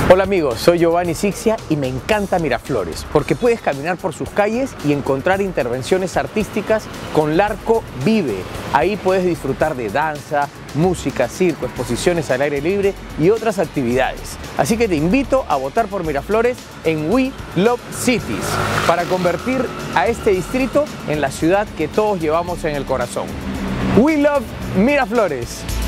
Hola amigos, soy Giovanni Sixia y me encanta Miraflores porque puedes caminar por sus calles y encontrar intervenciones artísticas con Larco Vive. Ahí puedes disfrutar de danza, música, circo, exposiciones al aire libre y otras actividades. Así que te invito a votar por Miraflores en We Love Cities para convertir a este distrito en la ciudad que todos llevamos en el corazón. We Love Miraflores.